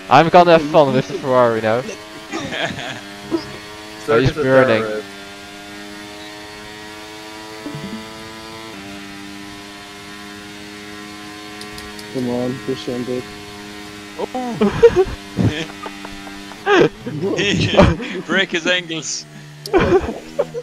I'm gonna have fun with the Ferrari now. Oh, he's burning. Come on, push on it. Oh! Break his ankles.